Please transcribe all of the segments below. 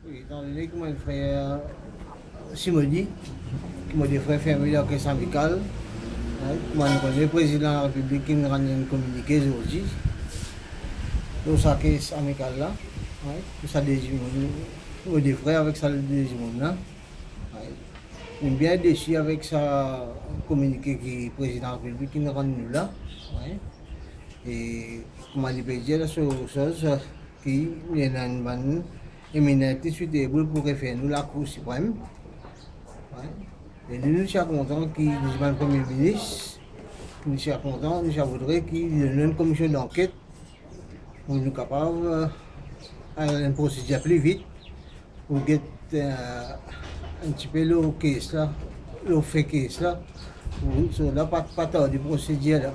Oui, étant donné que mon frère Simodi, qui m'a des frères fermés dans la caisse amicale, moi je connais le président de la République qui nous rend un communiqué aujourd'hui, dans sa caisse amicale là, pour ça des gens, des frères avec ça des gens là. Je suis bien déçu avec sa communiqué qui président de la République qui nous rend nous là. Et comme je peux dire, c'est une chose qui est une bonne éminente suitable pour faire nous la Cour suprême. Et nous sommes contents qu'il y ait un Premier ministre, nous sommes contents, nous voudrions qu'il y ait une commission d'enquête pour nous capables d'aller une procédure plus vite pour get un petit peu le case là, le fait case là, pour ne pas tarder de procédure là.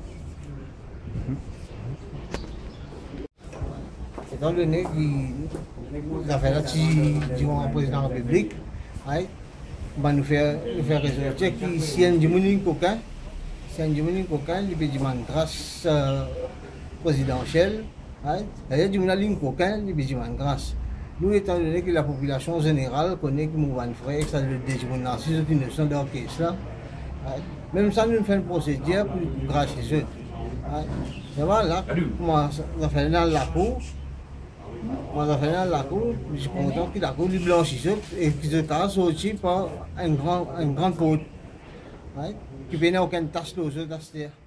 Étant donné que l'affaire là, si le président de la République, va nous faire ressortir que si un dimanche coquin, il peut demander grâce présidentielle, il y a du monde coquin, il peut demander grâce. Nous, étant donné que la population générale connaît que nous avons fait, que ça le déjeuner, si c'est une notion d'orchestre là, même ça nous fait une procédure pour grâce à eux. Et voilà, moi, ça fait dans la cour. Moi, je suis content que la cour lui blanchisse et qu'il se casse aussi par un grand pot qui n'a aucune tache d'eau.